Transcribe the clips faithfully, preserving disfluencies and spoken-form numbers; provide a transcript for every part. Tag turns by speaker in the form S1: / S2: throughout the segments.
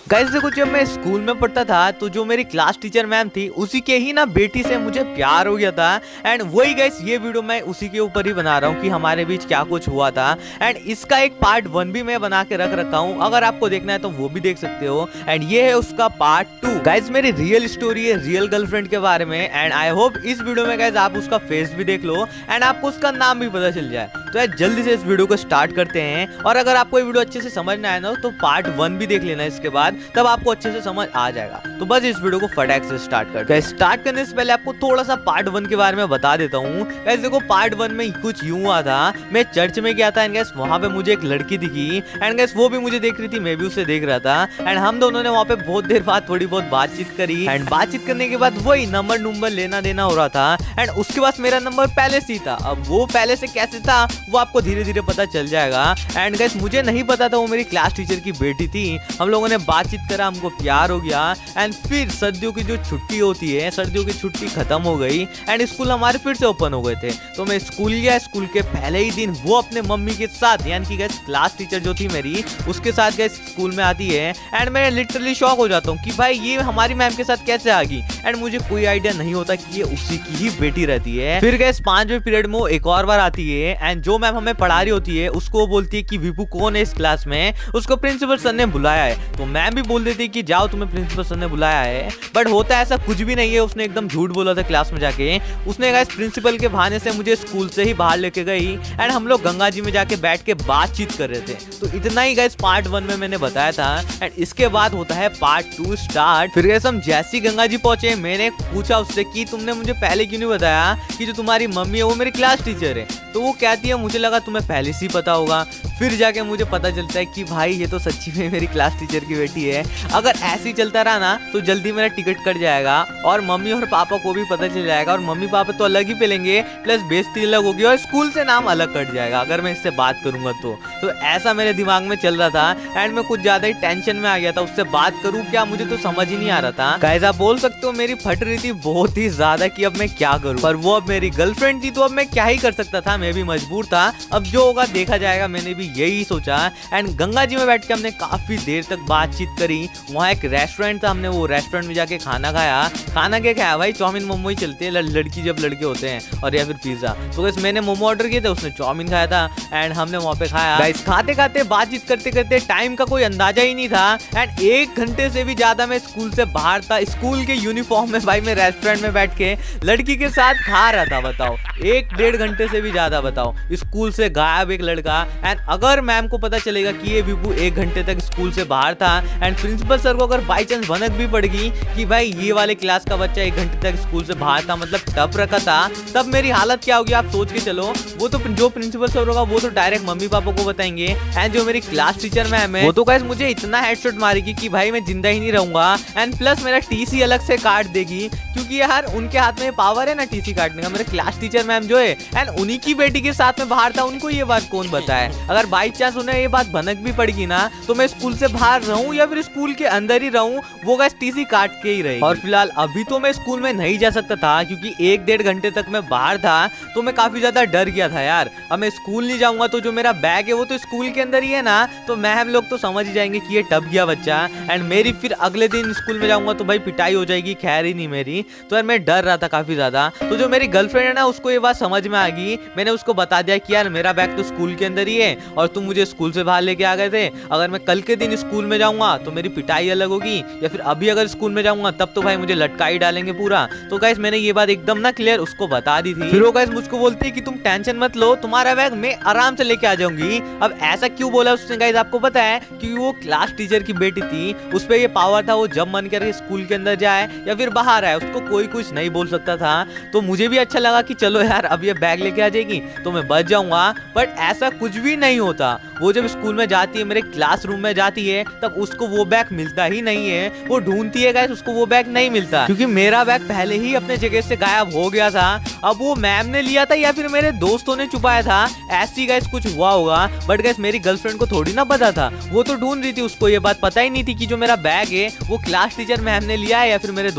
S1: Guys देखो, जब मैं स्कूल में पढ़ता था तो जो मेरी क्लास टीचर मैम थी उसी के ही ना बेटी से मुझे प्यार हो गया था। एंड वही गाइस ये वीडियो मैं उसी के ऊपर ही बना रहा हूँ कि हमारे बीच क्या कुछ हुआ था। एंड इसका एक पार्ट वन भी मैं बना के रख रखा हूँ, अगर आपको देखना है तो वो भी देख सकते हो। एंड ये है उसका पार्ट टू। गाइस मेरी रियल स्टोरी है रियल गर्लफ्रेंड के बारे में। एंड आई होप इस वीडियो में गाइस आप उसका फेस भी देख लो एंड आपको उसका नाम भी पता चल जाए। तो यार जल्दी से इस वीडियो को स्टार्ट करते हैं। और अगर आपको ये वीडियो अच्छे से समझ ना आए ना तो पार्ट वन भी देख लेना इसके बाद, तब आपको अच्छे से समझ आ जाएगा। तो बस इस वीडियो को फटाक से स्टार्ट करते हैं। स्टार्ट करने से पहले आपको थोड़ा सा पार्ट वन के बारे में बता देता हूँ। गाइस देखो, पार्ट वन में कुछ यूं हुआ था, मैं चर्च में गया था एंड गाइस वहां पे मुझे एक लड़की दिखी एंड गाइस वो भी मुझे देख रही थी, मैं भी उसे देख रहा था। एंड हम दोनों ने वहाँ पे बहुत देर बाद थोड़ी बहुत बातचीत करी एंड बातचीत करने के बाद वही नंबर नंबर लेना देना हो रहा था। एंड उसके बाद मेरा नंबर पहले से ही था। अब वो पहले से कैसे था वो आपको धीरे धीरे पता चल जाएगा। एंड गाइस मुझे नहीं पता था वो मेरी क्लास टीचर की बेटी थी। हम लोगों ने बातचीत करा, हमको प्यार हो गया। एंड फिर सर्दियों की जो छुट्टी होती है, सर्दियों की छुट्टी खत्म हो गई एंड स्कूल हमारे फिर से ओपन हो गए थे। तो मैं स्कूल गया, स्कूल के पहले ही दिन वो अपने मम्मी के साथ, यानी कि गाइस क्लास टीचर जो थी मेरी उसके साथ गाइस स्कूल में आती है। एंड मैं लिटरली शॉक हो जाता हूँ कि भाई ये हमारी मैम के साथ कैसे आ गई। एंड मुझे कोई आइडिया नहीं होता कि ये उसी की ही बेटी रहती है। फिर गाइस पांचवें पीरियड में वो एक और बार आती है एंड जो मैम हमें पढ़ा रही होती है उसको बोलती है कि विभू कौन है इस क्लास में, उसको प्रिंसिपल सर ने बुलाया है। तो मैम भी बोल देती है कि जाओ तुम्हें प्रिंसिपल सर ने बुलाया है। बट होता ऐसा कुछ भी नहीं है, उसने एकदम झूठ बोला था क्लास में जाके। उसने गाइस प्रिंसिपल के बहाने से मुझे स्कूल से ही बाहर लेके गई एंड हम लोग गंगा जी में जाके बैठ के बातचीत कर रहे थे। तो इतना ही गाइस पार्ट वन में मैंने बताया था। एंड इसके बाद होता है पार्ट टू स्टार्ट। फिर गाइस हम जैसी गंगा जी पहुंचे, मैंने पूछा उससे कि तुमने मुझे पहले क्यों नहीं बताया कि जो तुम्हारी मम्मी है वो मेरी क्लास टीचर है। तो वो कहती है मुझे लगा तुम्हें पहले से ही पता होगा। फिर जाके मुझे पता चलता है कि भाई ये तो सच्ची में मेरी क्लास टीचर की बेटी है। अगर ऐसे ही चलता रहा ना तो जल्दी मेरा टिकट कट जाएगा और मम्मी और पापा को भी पता चल जाएगा और मम्मी पापा तो अलग ही पेलेंगे, प्लस बेइज्जती अलग होगी और स्कूल से नाम अलग कट जाएगा अगर मैं इससे बात करूंगा तो। तो ऐसा मेरे दिमाग में चल रहा था एंड मैं कुछ ज्यादा ही टेंशन में आ गया था। उससे बात करूं क्या, मुझे तो समझ ही नहीं आ रहा था। गाइस आप बोल सकते हो मेरी फट रही थी बहुत ही ज्यादा कि अब मैं क्या करूं, पर वो अब मेरी गर्लफ्रेंड थी तो अब मैं क्या ही कर सकता था, मैं भी मजबूर था। अब जो होगा देखा जाएगा, मैंने भी यही सोचा। एंड गंगा जी में बैठ के हमने काफी देर तक बातचीत करी। वहाँ एक रेस्टोरेंट था, हमने वो रेस्टोरेंट में जाके खाना खाया। खाना क्या खाया भाई, चाउमीन मोमो ही चलते हैं लड़की जब लड़के होते हैं, और या फिर पिज्जा। तो गाइस मैंने मोमो ऑर्डर किए थे, उसने चाउमीन खाया था एंड हमने वहाँ पे खाया। गाइस खाते खाते बातचीत करते करते टाइम का कोई अंदाजा ही नहीं था। एंड एक घंटे से भी ज्यादा मैं स्कूल से बाहर था, स्कूल के यूनिफॉर्म में भाई मैं रेस्टोरेंट में बैठ के लड़की के साथ खा रहा था। बताओ, एक डेढ़ घंटे से भी ज्यादा। बताओ, स्कूल से गायब एक लड़का। एंड अगर मैम को पता चलेगा कि ये विभू एक घंटे तक स्कूल से बाहर था एंड प्रिंसिपल सर को अगर बाई चांस भनक भी पड़गी कि भाई ये वाले क्लास का बच्चा एक घंटे तक स्कूल से बाहर था, मतलब टप रखा था, तब मेरी हालत क्या होगी आप सोच के चलो। वो तो जो प्रिंसिपल सर होगा वो तो डायरेक्ट मम्मी पापा को बताएंगे एंड जो मेरी क्लास टीचर मैम है वो तो गाइस मुझे इतना हेडशॉट मारेगी कि भाई मैं जिंदा ही नहीं रहूंगा। एंड प्लस मेरा टीसी अलग से काट देगी, क्योंकि यार उनके हाथ में पावर है ना टीसी काटने का। मेरे क्लास टीचर मैम जो है एंड उन्हीं की बेटी के साथ में बाहर था, उनको ये बात कौन बताए। अगर बाई चांस उन्हें ये बात भनक भी पड़गी ना तो मैं स्कूल से बाहर रहूं या फिर स्कूल के अंदर ही रहूं, वो गाइस टीसी काट के ही रहेगी। और फिलहाल अभी तो मैं स्कूल में नहीं जा सकता था क्योंकि एक डेढ़ घंटे तक मैं बाहर था, तो मैं काफी ज्यादा डर गया था यार। अब मैं स्कूल नहीं जाऊंगा तो जो मेरा बैग है वो तो स्कूल के अंदर ही है ना, तो मैम लोग तो समझ ही जाएंगे कि ये टप गया बच्चा। एंड मेरी फिर अगले दिन स्कूल में जाऊंगा तो भाई पिटाई हो जाएगी, खैर ही नहीं मेरी। तो यार मैं डर रहा था काफी ज्यादा। तो जो मेरी गर्लफ्रेंड है ना उसको ये बात समझ में आ गई। मैंने उसको बता दिया कि यार मेरा बैग तो स्कूल के अंदर ही है और तुम मुझे स्कूल से बाहर लेके आ गए थे। अगर मैं कल के दिन स्कूल में जाऊंगा तो मेरी पिटाई अलग होगी, या फिर अभी अगर स्कूल में जाऊंगा तब तो भाई मुझे लटका ही डालेंगे पूरा। तो गाइस मैंने ये बात एकदम ना क्लियर उसको बता दी थी। फिर वो गाइस मुझको बोलती है कि तुम टेंशन मत लो, तुम्हारा बैग मैं आराम से लेके आ जाऊंगी। अब ऐसा क्यों बोला उसने गाइस आपको पता है, क्योंकि वो क्लास टीचर की बेटी थी, उस पर ये पावर था, वो जब मन करे स्कूल के अंदर जाए या फिर बाहर आए, उसको कोई कुछ नहीं बोल सकता था। तो मुझे भी अच्छा लगा कि चलो यार अब ये बैग लेके आ जाएगी तो मैं बच जाऊंगा। बट ऐसा कुछ भी नहीं होता। वो जब स्कूल में जाती है, मेरे क्लासरूम में जाती है, तब उसको वो बैग मिलता ही नहीं है। वो ढूंढती है गाइस, उसको वो बैग नहीं मिलता क्योंकि मेरा बैग पहले ही अपने जगह से गायब हो गया था। अब वो मैम ने लिया था या फिर मेरे दोस्तों ने छुपाया था, ऐसी गाइस कुछ हुआ होगा। बट गाइस मेरी गर्लफ्रेंड को थोड़ी ना पता था, वो तो ढूंढ रही थी, उसको ये बात पता ही नहीं थी कि जो मेरा बैग है वो क्लास टीचर मैम ने लिया है या फिर मेरे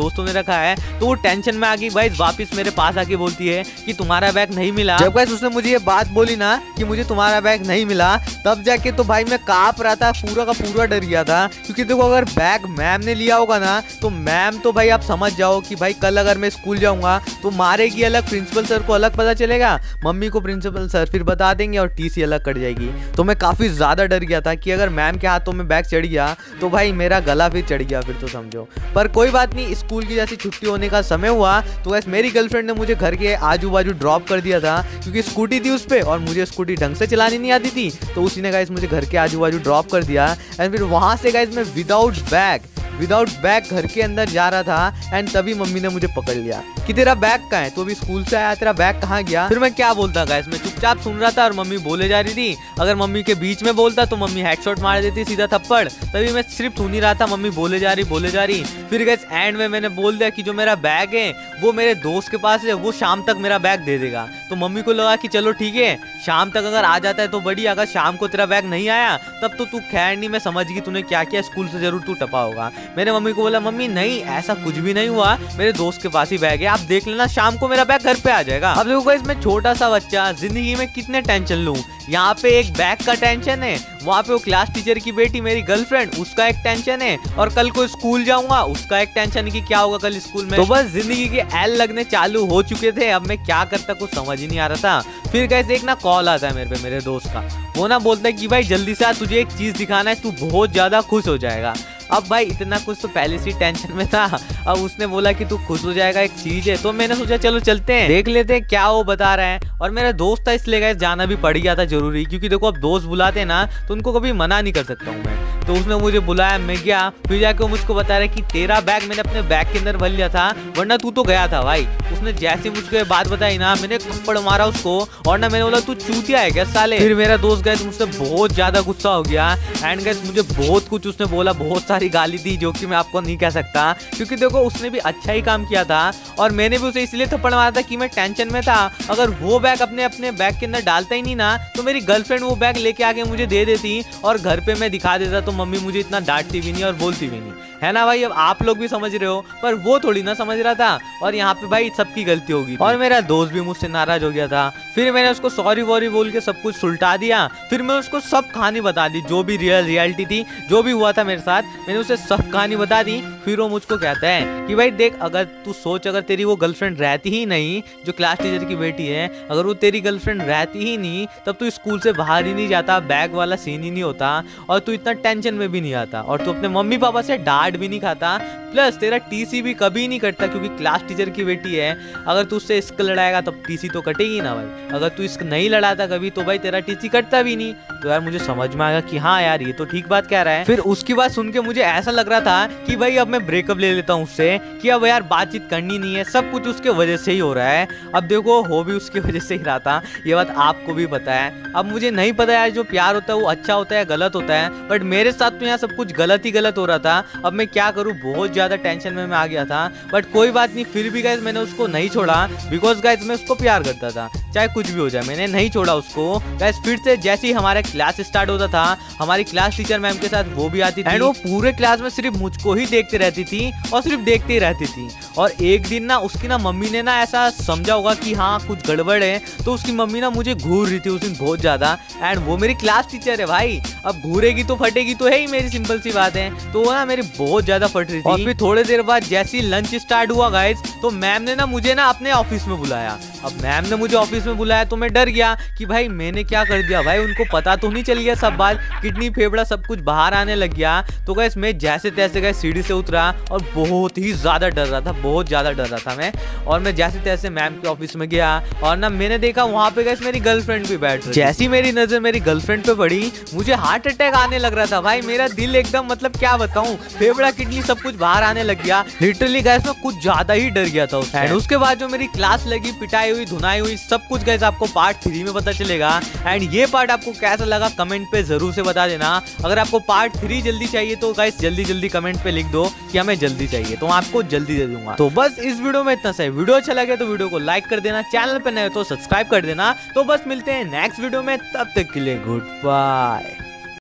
S1: दोस्तों ने रखा है, तो वो टेंशन में आ गई भाई, वापस मेरे पास आके बोलती है कि तुम्हारा बैग नहीं मिला। जब गाइस उसने मुझे ये बात बोली ना कि मुझे तुम्हारा बैग नहीं मिला, तब जाके तो भाई मैं कांप रहा था, पूरा का पूरा डर गया था। क्योंकि देखो अगर बैग मैम ने लिया होगा ना, तो मैम तो भाई आप समझ जाओ कि भाई कल अगर मैं स्कूल जाऊंगा तो मारेगी अलग, प्रिंसिपल सर को अलग पता चलेगा, मम्मी को प्रिंसिपल सर फिर बता देंगे और टीसी अलग कट जाएगी। तो मैं काफी ज्यादा डर गया था कि अगर मैम के हाथों में बैग चढ़ गया तो भाई मेरा गला फिर चढ़ गया, फिर तो समझो। पर कोई बात नहीं, स्कूल की जैसी छुट्टी होने का समय हुआ तो गैस मेरी गर्लफ्रेंड ने मुझे घर के आजू बाजू ड्रॉप कर दिया था, क्योंकि स्कूटी थी उस पर और मुझे स्कूटी ढंग से चलानी नहीं आती थी। तो उसी ने गाइस मुझे घर के आजू बाजू ड्रॉप कर दिया। एंड फिर वहां से गाइस मैं विदाउट बैग विदाउट बैग घर के अंदर जा रहा था। एंड तभी मम्मी ने मुझे पकड़ लिया कि तेरा बैग कहाँ है, तो अभी स्कूल से आया, तेरा बैग कहाँ गया। फिर मैं क्या बोलता गाइस, मैं चुपचाप सुन रहा था और मम्मी बोले जा रही थी। अगर मम्मी के बीच में बोलता तो मम्मी हेडशॉट मार देती सीधा थप्पड़, तभी मैं सिर्फ सुन ही रहा था, मम्मी बोले जा रही बोले जा रही। फिर गाइस एंड में मैंने बोल दिया कि जो मेरा बैग है वो मेरे दोस्त के पास है, वो शाम तक मेरा बैग दे देगा। तो मम्मी को लगा कि चलो ठीक है, शाम तक अगर आ जाता है तो बढ़िया, अगर शाम को तेरा बैग नहीं आया तब तो तू खैर नहीं, मैं समझ गई तूने क्या किया, स्कूल से जरूर तू टपा होगा। मैंने मम्मी को बोला मम्मी नहीं ऐसा कुछ भी नहीं हुआ, मेरे दोस्त के पास ही बैग है, आप देख लेना, शाम को मेरा बैग घर पे आ जाएगा। अब देखो इसमें छोटा सा बच्चा, जिंदगी में कितने टेंशन लूं, यहाँ पे एक बैग का टेंशन है, वहाँ पे वो क्लास टीचर की बेटी मेरी गर्लफ्रेंड, उसका एक टेंशन है, और कल को स्कूल जाऊंगा उसका एक टेंशन है कि क्या होगा कल स्कूल में। तो बस जिंदगी के एल लगने चालू हो चुके थे। अब मैं क्या करता कुछ समझ ही नहीं आ रहा था। फिर कैसे एक ना कॉल आता है मेरे पे मेरे दोस्त का, वो ना बोलता है कि भाई जल्दी से आ, तुझे एक चीज दिखाना है, तू बहुत ज्यादा खुश हो जाएगा। अब भाई इतना कुछ तो पहले से टेंशन में था, अब उसने बोला कि तू खुश हो जाएगा एक चीज है, तो मैंने सोचा चलो चलते हैं देख लेते हैं क्या वो बता रहा है। और मेरा दोस्त था इसलिए गाइस जाना भी पड़ गया था जरूरी, क्योंकि देखो अब दोस्त बुलाते हैं ना तो उनको कभी मना नहीं कर सकता हूँ मैं। तो उसने मुझे बुलाया, मैं गया, फिर जाके वो मुझको बता रहा कि तेरा बैग मैंने अपने बैग के अंदर भर लिया था, वरना तू तो गया था भाई। उसने जैसे मुझको ये बात बताई ना, मैंने थप्पड़ मारा उसको, और ना मैंने बोला तू चूतिया है क्या साले। फिर मेरा दोस्त गैस मुझसे बहुत ज्यादा गुस्सा हो गया, एंड गैस मुझे बहुत कुछ उसने बोला, बहुत सारी गाली दी जो कि मैं आपको नहीं कह सकता, क्योंकि देखो उसने भी अच्छा ही काम किया था और मैंने भी उसे इसलिए थप्पड़ मारा था कि मैं टेंशन में था। अगर वो बैग अपने अपने बैग के अंदर डालता ही नहीं ना, तो मेरी गर्लफ्रेंड वो बैग लेके आके मुझे दे देती और घर पे मैं दिखा देता, तो मम्मी मुझे इतना डांटती भी नहीं और बोलती भी नहीं, है ना भाई। अब आप लोग भी समझ रहे हो, पर वो थोड़ी ना समझ रहा था, और यहाँ पे भाई सबकी गलती होगी। और मेरा दोस्त भी मुझसे नाराज हो गया था। फिर मैंने उसको सॉरी वॉरी बोल के सब कुछ सुलटा दिया। फिर मैं उसको सब कहानी बता दी, जो भी रियल रियलिटी थी, जो भी हुआ था मेरे साथ, मैंने उसे सब कहानी बता दी। फिर वो मुझको कहता है कि भाई देख, अगर तू सोच, अगर तेरी वो गर्लफ्रेंड रहती ही नहीं जो क्लास टीचर की बेटी है, अगर वो तेरी गर्लफ्रेंड रहती ही नहीं तब तू स्कूल से बाहर ही नहीं जाता, बैग वाला सीन ही नहीं होता, और तू इतना टेंशन में भी नहीं आता, और तू अपने मम्मी पापा से डांट भी नहीं खाता, प्लस तेरा टीसी भी कभी नहीं कटता, क्योंकि क्लास टीचर की बेटी है। अगर तू उससे इश्क लड़ाएगा तब टीसी तो कटेगी ना भाई, अगर तू इश्क नहीं लड़ाता कभी तो भाई तेरा टीसी कटता भी नहीं। तो यार मुझे समझ में आया कि हाँ यार ये तो ठीक बात कह रहा है। फिर उसकी बात सुन के मुझे ऐसा लग रहा था कि भाई अब मैं ब्रेकअप ले लेता हूँ उससे, कि अब यार बातचीत करनी नहीं है, सब कुछ उसके वजह से ही हो रहा है। अब देखो हो भी उसकी वजह से ही रहा था, ये बात आपको भी पता है। अब मुझे नहीं पता यार जो प्यार होता है वो अच्छा होता है गलत होता है, बट मेरे साथ तो यहाँ सब कुछ गलत ही गलत हो रहा था। अब मैं क्या करूँ, बहुत ज्यादा टेंशन में मैं आ गया था, बट कोई बात नहीं, फिर भी गाइस मैंने उसको नहीं छोड़ा, बिकॉज गाइस मैं उसको प्यार करता था, चाहे कुछ भी हो जाए, मैंने नहीं छोड़ा उसको। गाइस फिर से जैसे ही हमारा क्लास स्टार्ट होता था, हमारी क्लास टीचर मैम के साथ वो भी आती थी, एंड वो पूरे क्लास में सिर्फ मुझको ही देखते रहती थी और सिर्फ देखते ही रहती थी। और एक दिन ना उसकी ना मम्मी ने ना ऐसा समझा होगा कि हाँ कुछ गड़बड़ है, तो उसकी मम्मी ना मुझे घूर रही थी उस दिन बहुत ज्यादा, एंड वो मेरी क्लास टीचर है भाई, अब घूरेगी तो फटेगी तो है ही, मेरी सिंपल सी बात है। तो वो ना मेरी बहुत ज्यादा फट रही थी। और फिर थोड़ी देर बाद जैसे ही लंच स्टार्ट हुआ गाइस, तो मैम ने ना मुझे ना अपने ऑफिस में बुलाया। अब मैम ने मुझे ऑफिस में बुलाया तो मैं डर गया कि भाई मैंने क्या कर दिया, भाई उनको पता तो नहीं चल गया सब बात, किडनी फेफड़ा सब कुछ बाहर आने लग गया। तो गाइस मैं जैसे तैसे गाइस सीढ़ी से उतरा और बहुत ही ज्यादा डर रहा था, बहुत ज्यादा डर रहा था मैं। और मैं जैसे तैसे मैम के ऑफिस में गया और ना मैंने देखा वहां पे गाइस मेरी गर्लफ्रेंड भी बैठ रही। जैसी मेरी नजर मेरी गर्लफ्रेंड पे पड़ी, मुझे हार्ट अटैक आने लग रहा था भाई, मेरा दिल एकदम मतलब क्या बताऊं, फेफड़ा किडनी सब कुछ बाहर आने लग गया। लिटरली गाइस मैं कुछ ज्यादा ही डर गया था उससे। उसके बाद जो मेरी क्लास लगी, पिटाई हुई, धुनाई हुई, सब कुछ गाइस आपको पार्ट थ्री में पता चलेगा। एंड ये पार्ट आपको कैसा लगा कमेंट पे जरूर से बता देना। अगर आपको पार्ट थ्री जल्दी चाहिए तो गाइस जल्दी जल्दी कमेंट पे लिख दो कि हमें जल्दी चाहिए, तो आपको जल्दी दे दूंगा। तो बस इस वीडियो में इतना सही। वीडियो अच्छा लगे तो वीडियो को लाइक कर देना, चैनल पे नए हो तो सब्सक्राइब कर देना। तो बस मिलते हैं नेक्स्ट वीडियो में, तब तक के लिए गुड बाय।